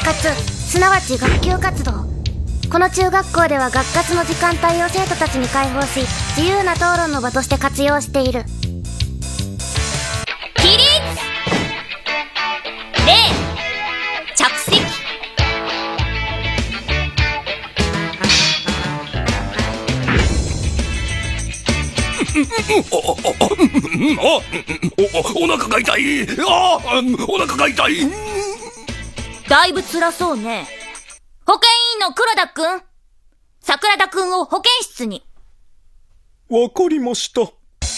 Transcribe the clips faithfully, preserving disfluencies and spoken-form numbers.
活、すなわち学級活動。この中学校では学活の時間帯を生徒たちに開放し、自由な討論の場として活用している。 起立、礼、着席。 お、お、お、お、お腹が痛い。ああ、お腹が痛い。 だいぶ辛そうね。保健委員の黒田くん、桜田くんを保健室に。 わかりました。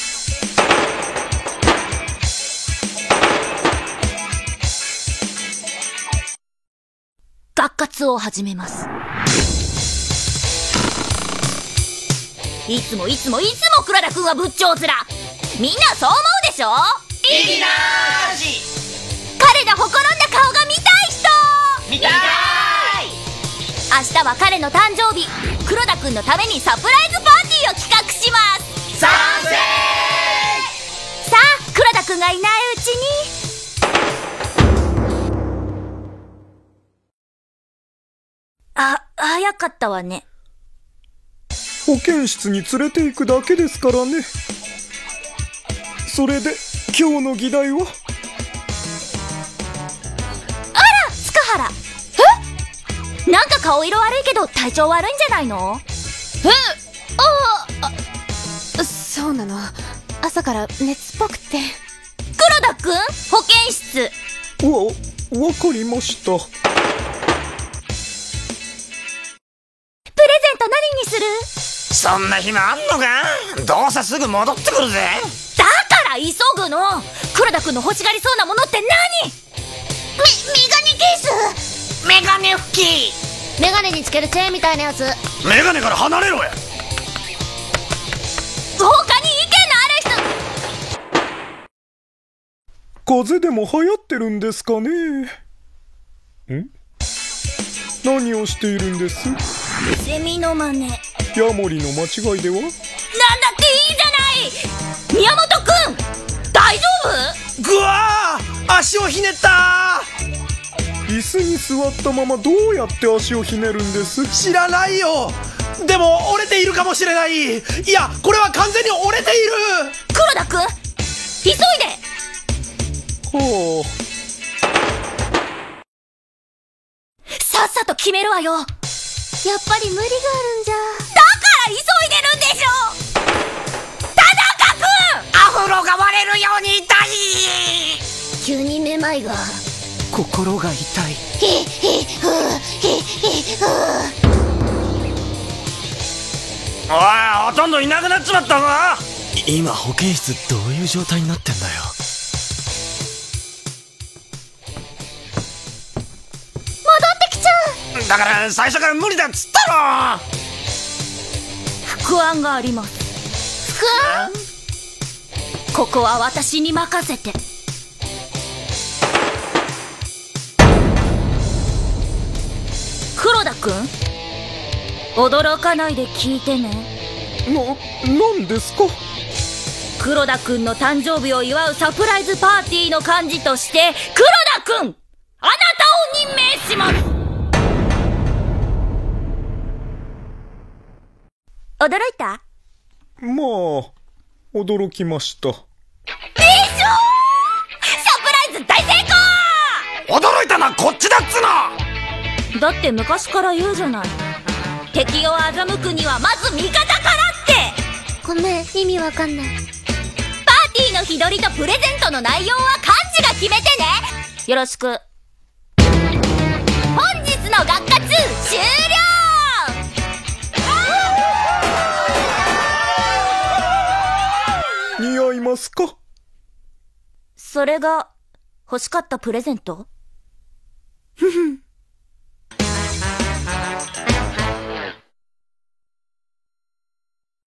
学活を始めます。いつもいつもいつも黒田くんは仏頂面。みんなそう思うでしょ。 いきなーし。 彼がほころんだ顔が見たい人。 見たーい。 明日は彼の誕生日。黒田くんのためにサプライズパーティーを企画します。 賛成。 さあ、黒田くんがいないうちに。あ、早かったわね。 保健室に連れて行くだけですからね。それで今日の議題は。 あら、塚原。え？なんか顔色悪いけど体調悪いんじゃないの？ え？ああ、そうなの。朝から熱っぽくて。 黒田くん、保健室。 わ、わかりました。 プレゼント何にする？ そんな暇あんのか？どうせすぐ戻ってくるぜ。 だから急ぐの。黒田くんの欲しがりそうなものって何？メ、メガネケース。 メガネ拭き。 メガネにつけるチェーンみたいなやつ。 メガネから離れろや。 他に意見のある人。 風邪でも流行ってるんですかね。ん？何をしているんです？ セミの真似。 ヤモリの間違いでは？ なんだっていいじゃない。宮本くん、大丈夫？ ぐわー、足をひねったー。椅子に座ったままどうやって足をひねるんです？ 知らないよ。でも折れているかもしれない。いや、これは完全に折れている。 黒田くん、急いで。 はあ。 さっさと決めるわよ。 やっぱり無理があるんじゃ。 だから急いでるんでしょ。田中くん、 アフロが割れるように痛い。 急にめまいが。 心が痛い。 ひ、ひ、ふー、ひ、ひ、ふー。 おい、ほとんどいなくなっちまったぞ。 今保健室どういう状態になってんだよ。 だから最初から無理だっつったろ。 副案があります。副案？ここは私に任せて。黒田くん、驚かないで聞いてね。 な、なんですか？ 黒田くんの誕生日を祝うサプライズパーティーの幹事として黒田くん、あなたを任命します。驚いた？ まあ、驚きました。 でしょ？サプライズ大成功！驚いたのはこっちだっつの！ だって昔から言うじゃない。敵を欺くにはまず味方からって。 ごめん、意味わかんない。 パーティーの日取りとプレゼントの内容は幹事が決めてね。よろしく。本日の学活終了！ 似合いますか？ それが欲しかったプレゼント？ふふん。